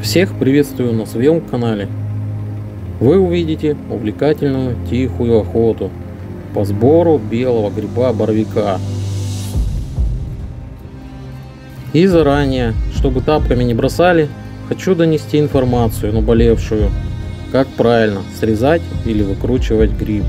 Всех приветствую на своем канале. Вы увидите увлекательную тихую охоту по сбору белого гриба боровика. И заранее, чтобы тапками не бросали, хочу донести информацию наболевшую, как правильно срезать или выкручивать гриб.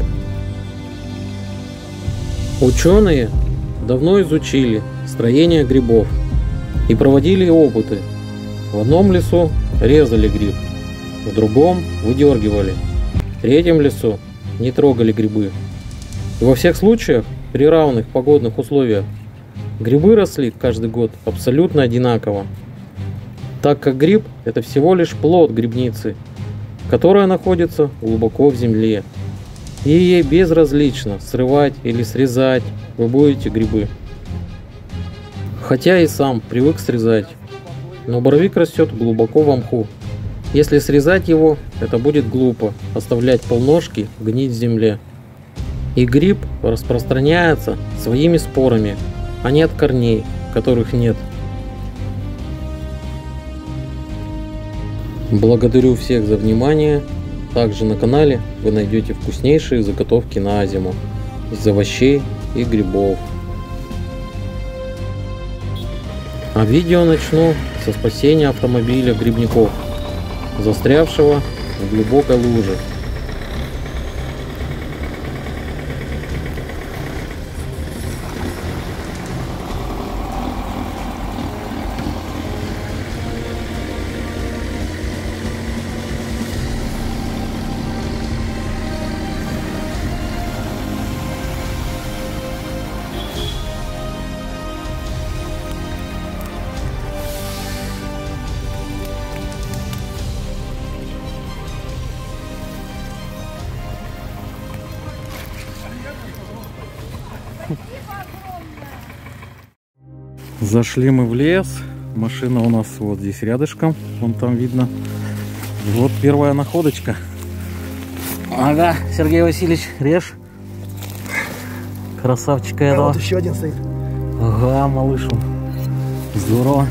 Ученые давно изучили строение грибов и проводили опыты. В одном лесу резали гриб, в другом выдергивали, в третьем лесу не трогали грибы. И во всех случаях при равных погодных условиях грибы росли каждый год абсолютно одинаково, так как гриб – это всего лишь плод грибницы, которая находится глубоко в земле, и ей безразлично срывать или срезать вы будете грибы. Хотя и сам привык срезать, но боровик растет глубоко в мху. Если срезать его, это будет глупо оставлять полножки гнить в земле. И гриб распространяется своими спорами, а не от корней, которых нет. Благодарю всех за внимание. Также на канале вы найдете вкуснейшие заготовки на зиму из овощей и грибов. А видео начну со спасения автомобиля грибников, застрявшего в глубокой луже. Зашли мы в лес. Машина у нас вот здесь рядышком. Вон там видно. Вот первая находочка. Ага, Сергей Васильевич, режь. Красавчика этого. Вот еще один стоит. Ага, малыш. Здорово.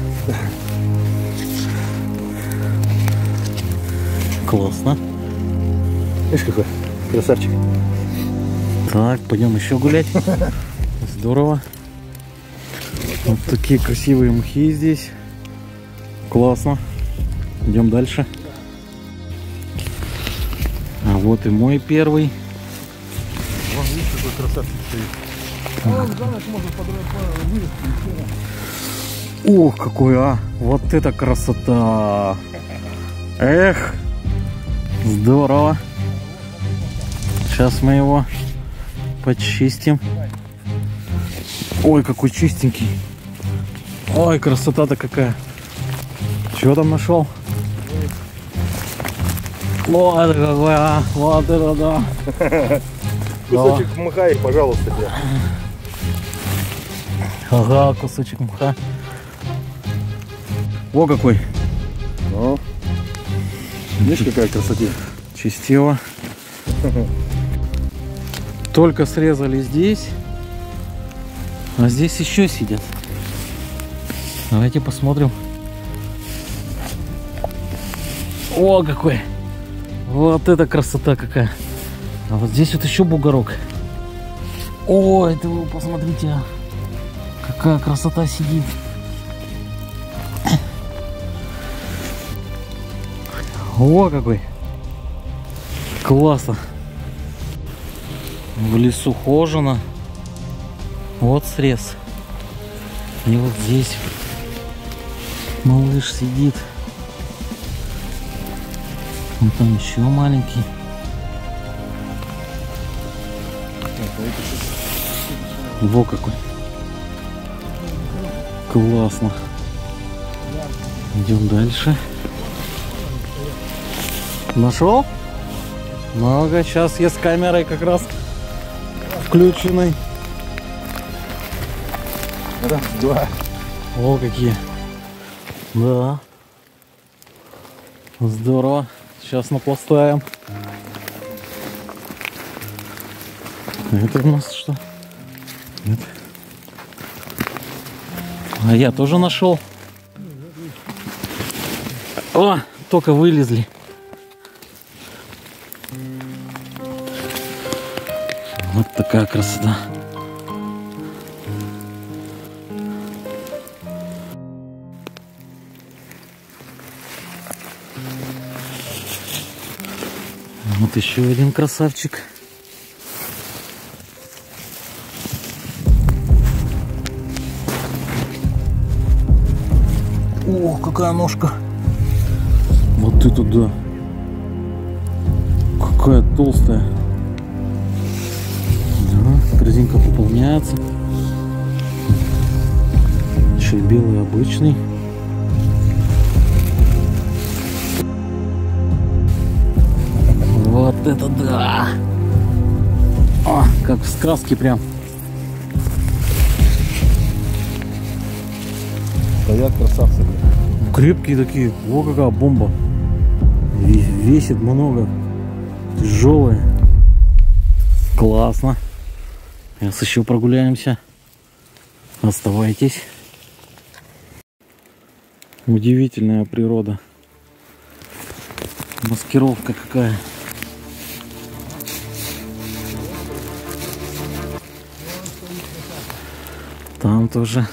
Классно. Видишь, какой красавчик. Так, пойдем еще гулять. Здорово. Вот такие красивые мхи здесь. Классно. Идем дальше. А вот и мой первый. Вон, видишь, какой красавчик стоит. А вон за ночь можно вывести. Ух, какой, а! Вот это красота! Эх! Здорово! Сейчас мы его почистим. Ой, какой чистенький! Ой, красота-то какая! Чего там нашел? Вот это какой, а! Вот это да! Кусочек мха и, пожалуйста, тебе. Ага, кусочек мха. Во какой! Ну, видишь, какая красота. Чистила. Только срезали здесь, а здесь еще сидят. Давайте посмотрим. О, какой! Вот это красота какая! А вот здесь вот еще бугорок. О, это вы посмотрите, а. Какая красота сидит. О, какой! Классно! В лесу хожено. Вот срез. И вот здесь малыш сидит. Вот там еще маленький. Во какой! Классно! Идем дальше. Нашел? Много. Сейчас я с камерой как раз включенной. Раз, два. О, какие. Да. Здорово. Сейчас напластаем. Это у нас что? Нет. А я тоже нашел. О, только вылезли. Вот такая красота. Вот еще один красавчик. О, какая ножка. Вот это да. Какая толстая. Да, корзинка пополняется. Еще и белый обычный. Вот это да! О, как в сказке прям. Стоят красавцы. Крепкие такие. О, какая бомба. Весит много. Тяжелые. Классно. Сейчас еще прогуляемся. Оставайтесь. Удивительная природа. Маскировка какая. Там тоже.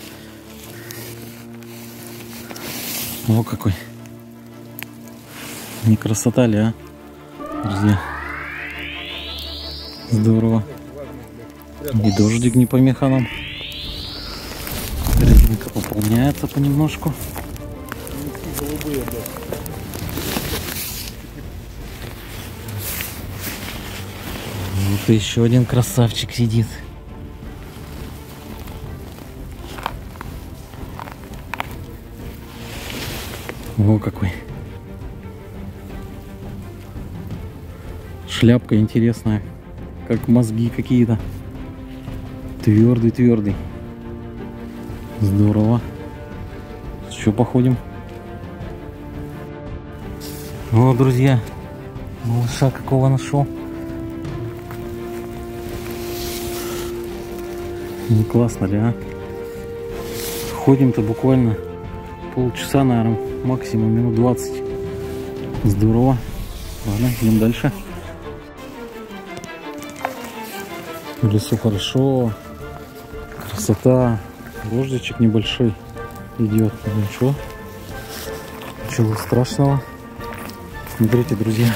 О, какой. Не красота ли, а? Друзья. Здорово. И дождик не помеха нам. Корзинка пополняется понемножку. Вот еще один красавчик сидит. О, какой. Шляпка интересная. Как мозги какие-то. Твердый. Здорово. Еще походим. О, друзья. Малыша какого нашел. Не классно ли, а? Ходим-то буквально полчаса, наверное, максимум минут 20. Здорово. Ладно, идем дальше. В лесу хорошо. Красота. Дождичек небольшой идет. Ничего. Ничего страшного. Смотрите, друзья.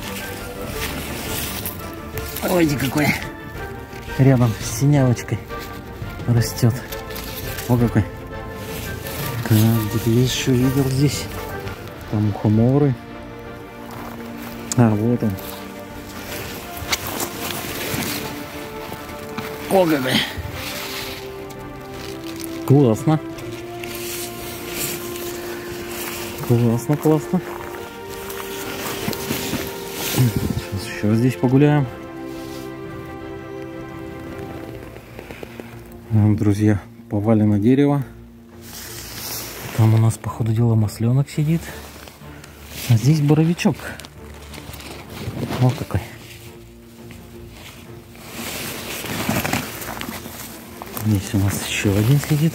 Ой, какой. Рядом с синявочкой растет. О, какой. Так, где-то есть еще видел здесь. Там мухоморы. А, вот он. О, какой. Классно. Классно. Сейчас еще здесь погуляем. Друзья, повалено дерево. Там у нас, по ходу дела, масленок сидит. А здесь боровичок. Вот какой. Здесь у нас еще один сидит.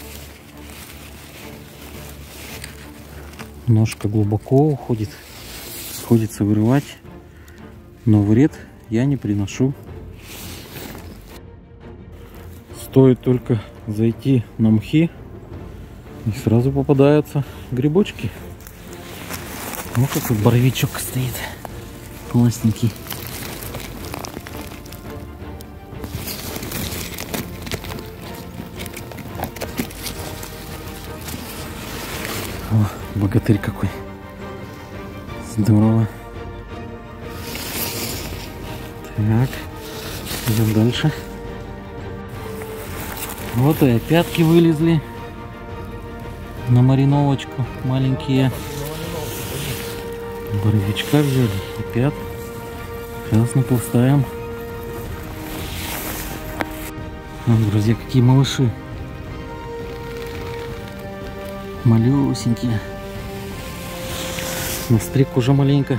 Ножка глубоко уходит. Приходится вырывать. Но вред я не приношу. Стоит только зайти на мхи, и сразу попадаются грибочки. Вот какой боровичок стоит. Классненький. О, богатырь какой. Здорово. Так, идем дальше. Вот и опятки вылезли на мариновочку маленькие. Боровичка взяли, опять. Сейчас напластаем. Друзья, какие малыши. Малюсенькие. Настриг уже маленько.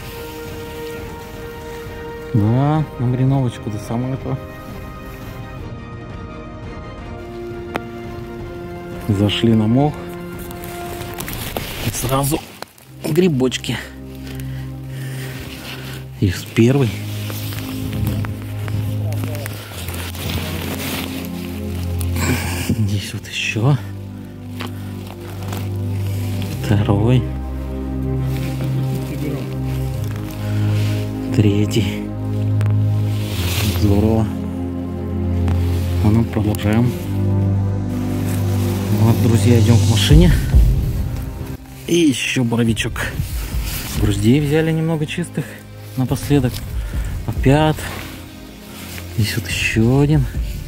Да, на мариновочку до самого этого. Зашли на мох и сразу грибочки. И первый. Здесь вот еще. Второй. Третий. Здорово. А ну продолжаем. Вот, друзья, идем к машине. И еще боровичок. Груздей взяли немного чистых напоследок. Опять. Здесь вот еще один.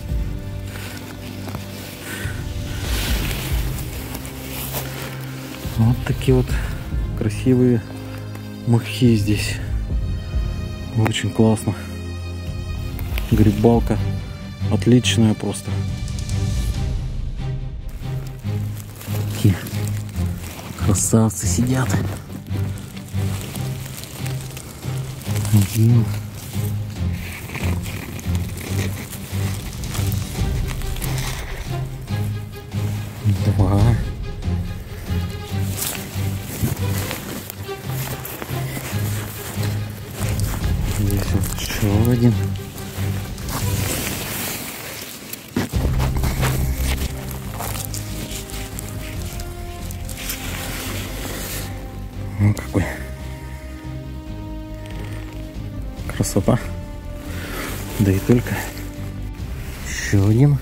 Вот такие вот красивые махи здесь. Очень классно. Грибалка отличная просто. Такие красавцы сидят. Один. Два. Здесь вот еще один. Ну какой красота. Да и только. Еще один.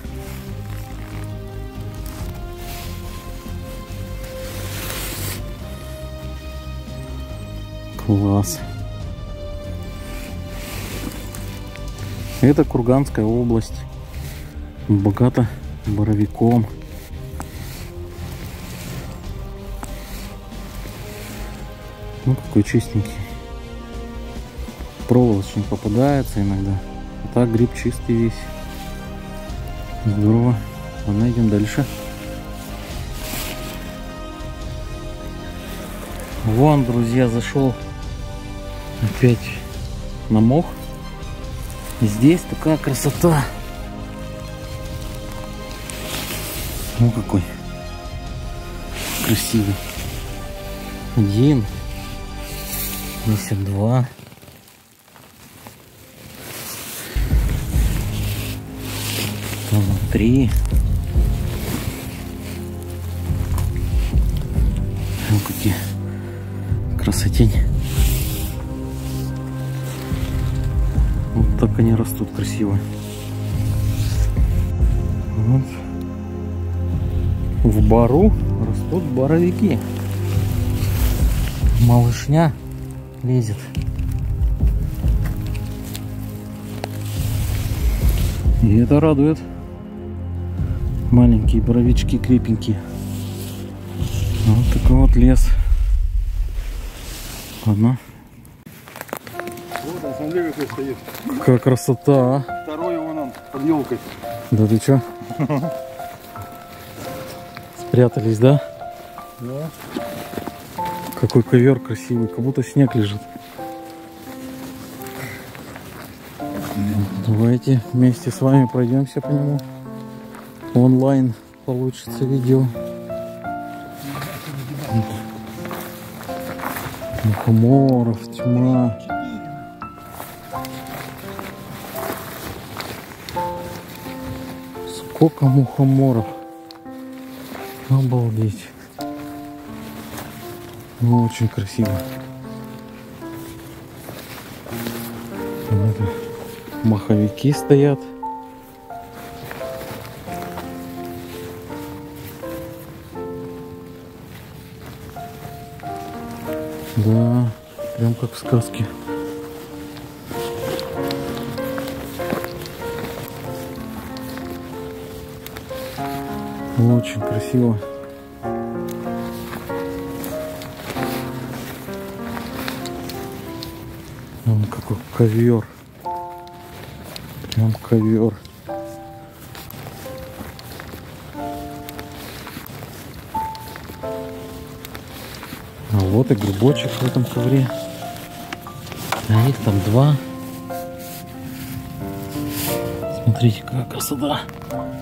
Класс. Это Курганская область. Богата боровиком. Ну какой чистенький. Проволочный попадается иногда. А так гриб чистый весь. Здорово. Ладно, идем дальше. Вон, друзья, зашел опять на мох. Здесь такая красота. Ну какой красивый. Один. Здесь 2. Там 3. Ну какие красотень. Вот так они растут красиво. Вот. В бару растут боровики. Малышня лезет. И это радует. Маленькие боровички крепенькие. Вот такой вот лес. Ладно. Вот он, смотри, какой стоит. Какая красота, а? Второй вон он, под елкой. Да ты чё? Спрятались, да? Да. Какой ковер красивый, как будто снег лежит. Давайте вместе с вами пройдемся по нему. Онлайн получится видео. Мухоморов, тьма. Сколько мухоморов. Обалдеть. Ну, очень красиво. Вот маховики стоят. Да, прям как в сказке. Очень красиво. Вон какой ковер. Прям ковер. А вот и грибочек в этом ковре. А их там 2. Смотрите, какая красота.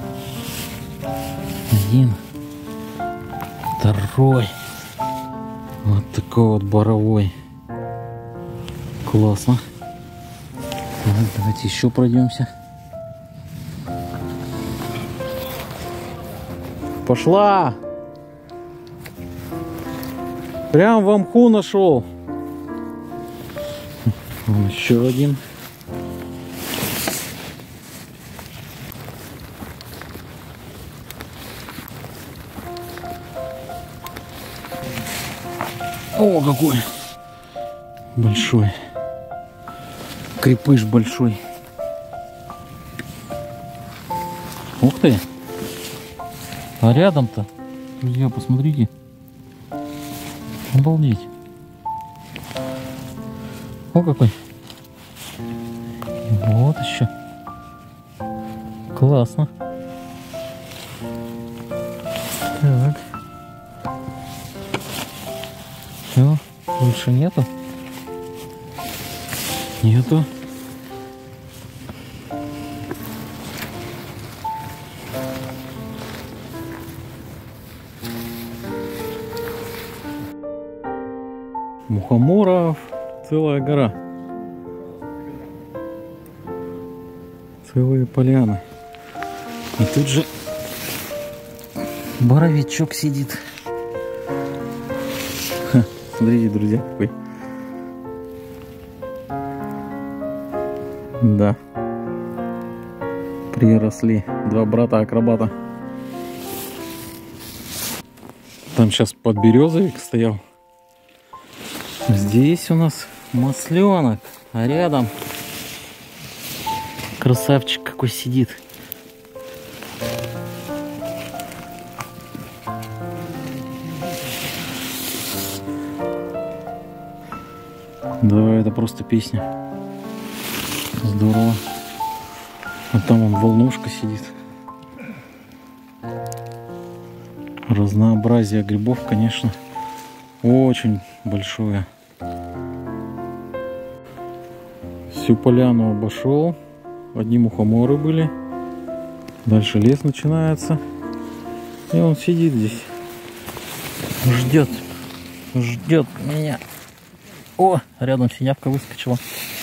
1. 2. Вот такой вот боровой. Классно. Так, давайте еще пройдемся. Пошла! Прям в мху нашел. Вон еще один. О, какой большой. Крепыш большой. Ух ты. А рядом-то, друзья, посмотрите. Обалдеть. О, какой. Вот еще. Классно. Так. Все, больше нету. Нету. Мухоморов целая гора. Целые поляны. И тут же боровичок сидит. Ха, смотрите, друзья, какой. Да. Приросли. Два брата-акробата. Там сейчас подберезовик стоял. Здесь у нас масленок, а рядом красавчик какой сидит. Да, это просто песня. Здорово. А там он волнушка сидит. Разнообразие грибов, конечно, очень большое. Всю поляну обошел. Одни мухоморы были. Дальше лес начинается. И он сидит здесь. Ждет. Ждет меня. О, рядом синявка выскочила.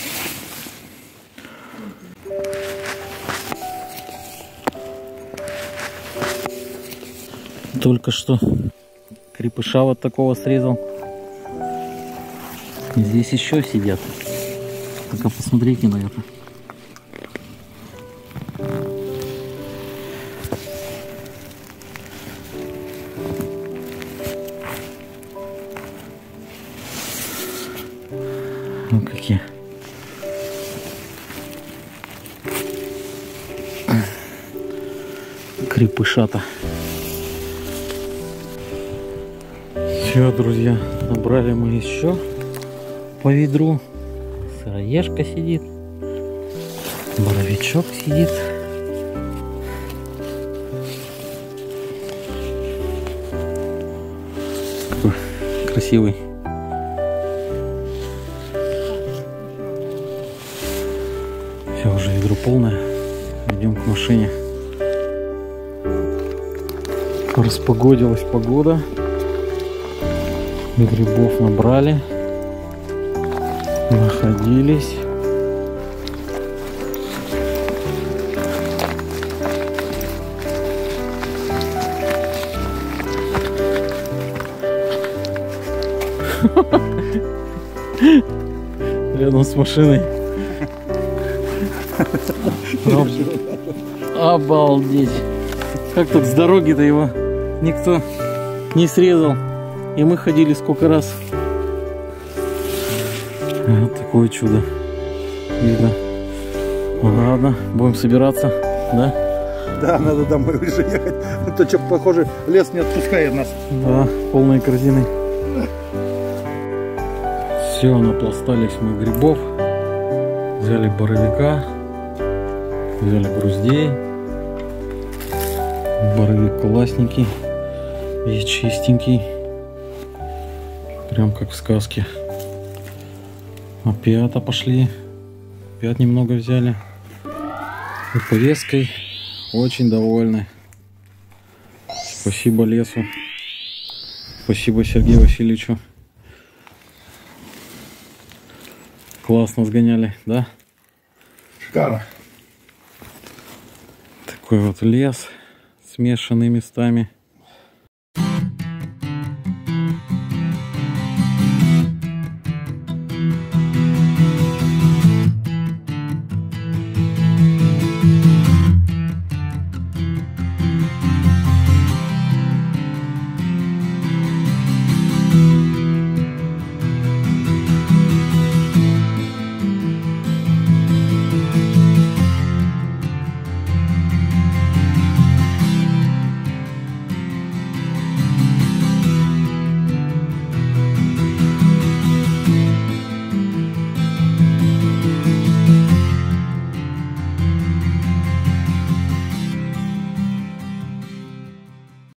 Только что крепыша вот такого срезал. И здесь еще сидят. Только посмотрите на это. Ну какие. Крепышата. Все, друзья, набрали мы еще по ведру. Сыроежка сидит, боровичок сидит. Какой красивый. Все, уже ведро полное. Идем к машине. Распогодилась погода. Грибов набрали. Находились. Рядом с машиной. Обалдеть. Как тут с дороги-то его никто не срезал. И мы ходили сколько раз. Вот такое чудо. Видно. Ладно, будем собираться, да? Да, надо домой уже ехать. А то что, похоже, лес не отпускает нас. Да, полные корзины. Все, напластались мы грибов. Взяли боровика. Взяли груздей. Боровик классненький. Весь чистенький. Прям как в сказке. Опять пошли. Опять немного взяли. И повесткой очень довольны. Спасибо лесу. Спасибо Сергею Васильевичу Классно сгоняли, да? Шикарно. Такой вот лес, смешанный местами.